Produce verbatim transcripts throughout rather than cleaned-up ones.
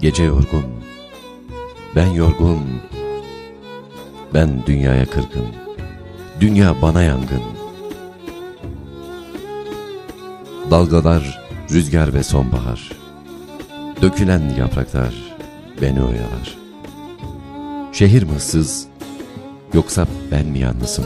Gece yorgun, ben yorgun, ben dünyaya kırgın, dünya bana yangın. Dalgalar, rüzgar ve sonbahar, dökülen yapraklar beni oyalar. Şehir mi ıssız, yoksa ben mi yalnızım?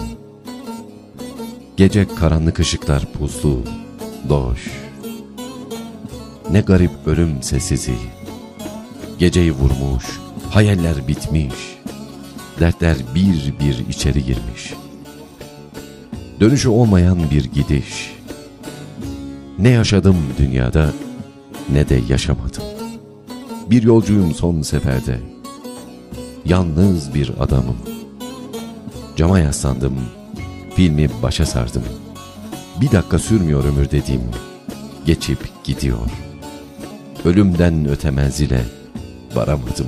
Gece karanlık ışıklar puslu, loş. Ne garip ölüm sessizi, geceyi vurmuş, hayaller bitmiş, dertler bir bir içeri girmiş. Dönüşü olmayan bir gidiş. Ne yaşadım dünyada, ne de yaşamadım. Bir yolcuyum son seferde, yalnız bir adamım. Cama yaslandım, filmi başa sardım. Bir dakika sürmüyor ömür dediğim, geçip gidiyor. Ölümden öte menzile varamadım.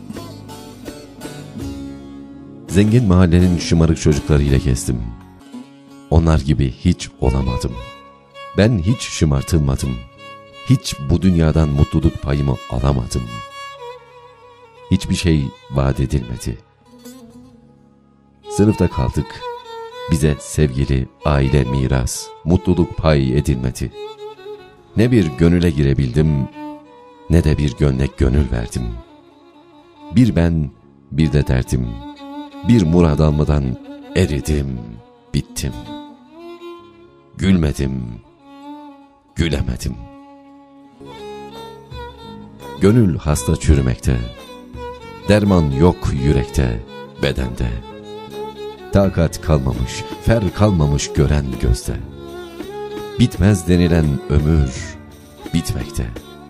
Zengin mahallenin şımarık çocuklarıyla gezdim. Onlar gibi hiç olamadım. Ben hiç şımartılmadım. Hiç bu dünyadan mutluluk payımı alamadım. Hiçbir şey vaat edilmedi. Sınıfta kaldık. Bize sevgili, aile miras, mutluluk pay edilmedi. Ne bir gönüle girebildim, ne de bir gönle gönül verdim. Bir ben, bir de derdim. Bir murad almadan eridim, bittim. Gülmedim, gülemedim. Gönül hasta çürümekte, derman yok yürekte, bedende. Takat kalmamış, fer kalmamış gören gözde. Bitmez denilen ömür bitmekte.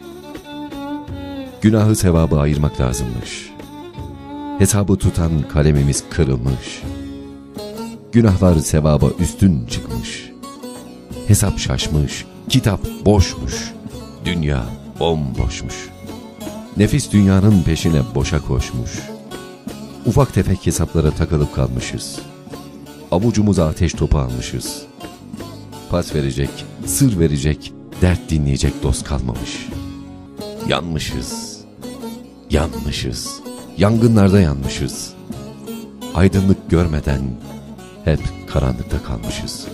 Günahı sevabı ayırmak lazımmış. Hesabı tutan kalemimiz kırılmış. Günahlar sevaba üstün çıkmış. Hesap şaşmış, kitap boşmuş. Dünya bomboşmuş. Nefis dünyanın peşine boşa koşmuş. Ufak tefek hesaplara takılıp kalmışız. Avucumuza ateş topu almışız. Pas verecek, sır verecek, dert dinleyecek dost kalmamış. Yanmışız, yanmışız, yangınlarda yanmışız. Aydınlık görmeden hep karanlıkta kalmışız.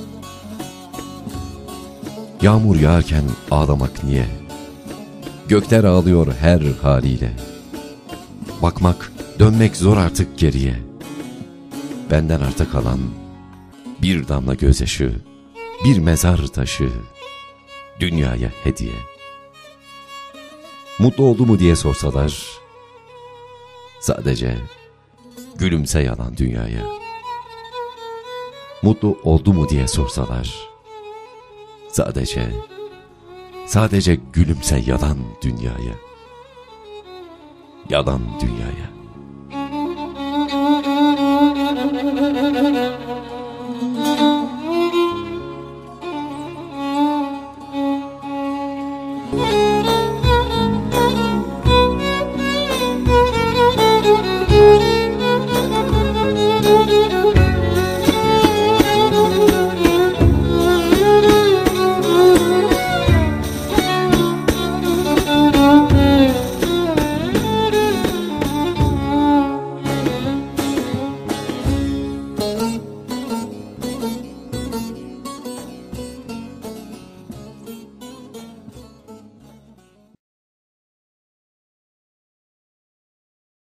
Yağmur yağarken ağlamak niye? Gökler ağlıyor her haliyle. Bakmak, dönmek zor artık geriye. Benden arta kalan bir damla gözyaşı, bir mezar taşı, dünyaya hediye. Mutlu oldu mu diye sorsalar, sadece gülümse yalan dünyaya. Mutlu oldu mu diye sorsalar, sadece, sadece gülümse yalan dünyaya. Yalan dünyaya.